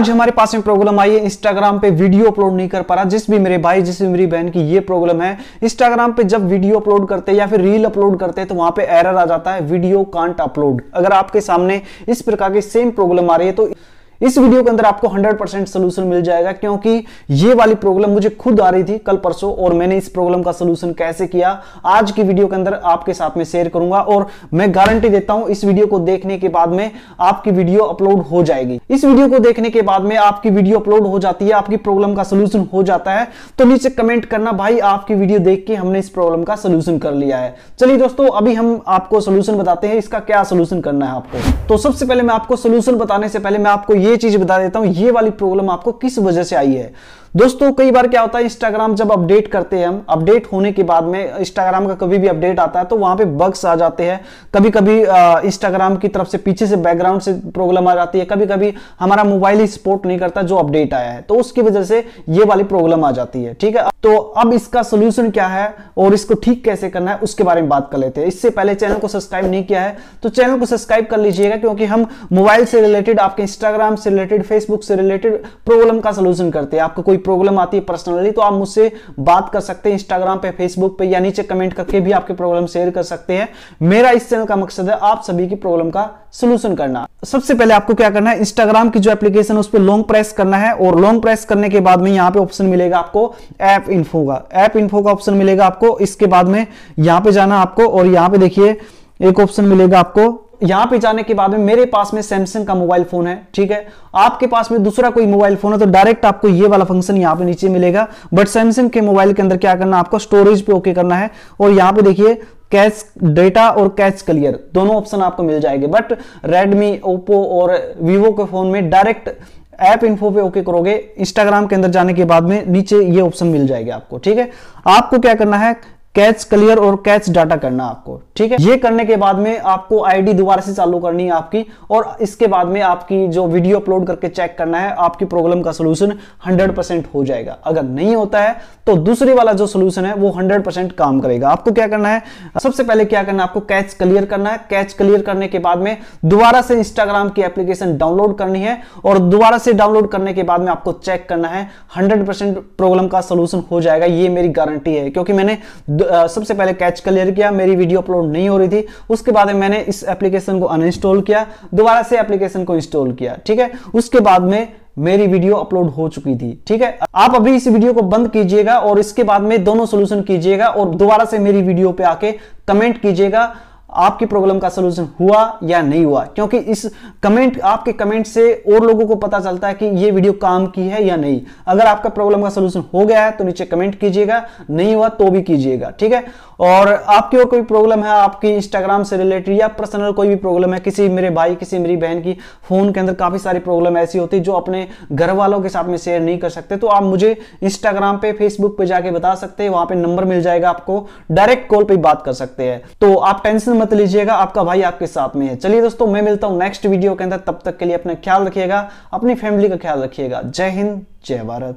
आज हमारे पास में प्रॉब्लम आई है, इंस्टाग्राम पे वीडियो अपलोड नहीं कर पा रहा। जिस भी मेरे भाई, जिस भी मेरी बहन की ये प्रॉब्लम है, इंस्टाग्राम पे जब वीडियो अपलोड करते हैं या फिर रील अपलोड करते हैं तो वहां पे एरर आ जाता है, वीडियो कांट अपलोड। अगर आपके सामने इस प्रकार की सेम प्रॉब्लम आ रही है तो इस वीडियो के अंदर आपको 100% सोल्यूशन मिल जाएगा, क्योंकि ये वाली प्रॉब्लम मुझे खुद आ रही थी कल परसों और मैंने इस प्रॉब्लम का सोल्यूशन कैसे किया आज की वीडियो के अंदर आपके साथ में शेयर करूंगा। और मैं गारंटी देता हूं इस वीडियो को देखने के बाद में आपकी वीडियो अपलोड हो जाएगी। इस वीडियो को देखने के बाद में आपकी वीडियो अपलोड हो जाती है, आपकी प्रॉब्लम का सोल्यूशन हो जाता है, तो नीचे कमेंट करना भाई आपकी वीडियो देख के हमने इस प्रॉब्लम का सोल्यूशन कर लिया है। चलिए दोस्तों, अभी हम आपको सोल्यूशन बताते हैं, इसका क्या सोल्यूशन करना है आपको। तो सबसे पहले मैं आपको सोल्यूशन बताने से पहले मैं आपको ये चीज बता देता हूं, ये वाली प्रॉब्लम आपको किस वजह से आई है। दोस्तों कई बार क्या होता है, इंस्टाग्राम जब अपडेट करते हैं हम, अपडेट होने के बाद में इंस्टाग्राम का कभी भी अपडेट आता है तो वहां पे बग्स आ जाते हैं। कभी कभी इंस्टाग्राम की तरफ से पीछे से बैकग्राउंड से प्रॉब्लम आ जाती है, कभी कभी हमारा मोबाइल ही सपोर्ट नहीं करता जो अपडेट आया है, तो उसकी वजह से ये वाली प्रॉब्लम आ जाती है। ठीक है, तो अब इसका सोल्यूशन क्या है और इसको ठीक कैसे करना है उसके बारे में बात कर लेते हैं। इससे पहले चैनल को सब्सक्राइब नहीं किया है तो चैनल को सब्सक्राइब कर लीजिएगा, क्योंकि हम मोबाइल से रिलेटेड, आपके इंस्टाग्राम से रिलेटेड, फेसबुक से रिलेटेड प्रॉब्लम का सोल्यूशन करते हैं। आपको कोई प्रॉब्लम आती है पर्सनली तो आप मुझसे बात कर सकते हैं इंस्टाग्राम पे, फेसबुक पे, या नीचे कमेंट करके भी आपकी प्रॉब्लम शेयर कर सकते हैं। मेरा इस चैनल का मकसद है आप सभी की प्रॉब्लम का सोल्यूशन करना। सबसे पहले आपको क्या करना है, इंस्टाग्राम की जो एप्लीकेशन है उस पर लॉन्ग प्रेस करना है और लॉन्ग प्रेस करने के बाद में यहां पे ऑप्शन मिलेगा आपको ऐप इन्फो का, ऐप इन्फो का ऑप्शन मिलेगा आपको। इसके बाद में यहां पे जाना आपको और यहां पे देखिए एक ऑप्शन मिलेगा आपको। यहां पे जाने के बाद में मेरे पास में सैमसंग का मोबाइल फोन है, ठीक है, आपके पास में दूसरा कोई मोबाइल फोन है तो डायरेक्ट आपको ये वाला फंक्शन यहां पे नीचे मिलेगा। बट सैमसंग के मोबाइल के अंदर क्या करना, आपको स्टोरेज पे ओके करना है और यहां पे देखिए कैच डेटा और कैच क्लियर दोनों ऑप्शन आपको मिल जाएंगे। बट रेडमी, ओप्पो और वीवो के फोन में डायरेक्ट ऐप इन्फो पे ओके करोगे, इंस्टाग्राम के अंदर जाने के बाद में नीचे ये ऑप्शन मिल जाएगा आपको। ठीक है, आपको क्या करना है, कैच क्लियर और कैच डाटा करना आपको। ठीक है, ये करने के बाद में आपको आईडी दोबारा से चालू करनी है आपकी, और इसके बाद में आपकी जो वीडियो अपलोड करके चेक करना है, आपकी प्रॉब्लम का सोल्यूशन 100% हो जाएगा। अगर नहीं होता है तो दूसरी वाला जो सोल्यूशन है वो 100% काम करेगा। आपको क्या करना है, सबसे पहले क्या करना है, आपको कैच क्लियर करना है। कैच क्लियर करने के बाद में दोबारा से इंस्टाग्राम की एप्लीकेशन डाउनलोड करनी है और दोबारा से डाउनलोड करने के बाद में आपको चेक करना है, 100% प्रॉब्लम का सोल्यूशन हो जाएगा। ये मेरी गारंटी है, क्योंकि मैंने सबसे पहले कैच क्लियर किया, मेरी वीडियो अपलोड नहीं हो रही थी, उसके बाद मैंने इस एप्लीकेशन को अनइंस्टॉल किया, दोबारा से एप्लीकेशन को इंस्टॉल किया। ठीक है, उसके बाद में मेरी वीडियो अपलोड हो चुकी थी। ठीक है, आप अभी इस वीडियो को बंद कीजिएगा और इसके बाद में दोनों सोल्यूशन कीजिएगा और दोबारा से मेरी वीडियो पे आके कमेंट कीजिएगा आपकी प्रॉब्लम का सोल्यूशन हुआ या नहीं हुआ, क्योंकि इस कमेंट, आपके कमेंट से और लोगों को पता चलता है कि ये वीडियो काम की है या नहीं। अगर आपका प्रॉब्लम का सोल्यूशन हो गया है तो नीचे कमेंट कीजिएगा, नहीं हुआ तो भी कीजिएगा। ठीक है, और आपकी और कोई प्रॉब्लम है आपकी इंस्टाग्राम से रिलेटेड या पर्सनल कोई भी प्रॉब्लम है, किसी मेरे भाई, किसी मेरी बहन की फोन के अंदर काफी सारी प्रॉब्लम ऐसी होती है जो अपने घर वालों के साथ में शेयर नहीं कर सकते, तो आप मुझे इंस्टाग्राम पे, फेसबुक पे जाके बता सकते हैं, वहां पे नंबर मिल जाएगा आपको, डायरेक्ट कॉल पे बात कर सकते हैं। तो आप टेंशन मत लीजिएगा, आपका भाई आपके साथ में है। चलिए दोस्तों, मैं मिलता हूं नेक्स्ट वीडियो के अंदर, तब तक के लिए अपना ख्याल रखिएगा, अपनी फैमिली का ख्याल रखिएगा। जय हिंद, जय भारत।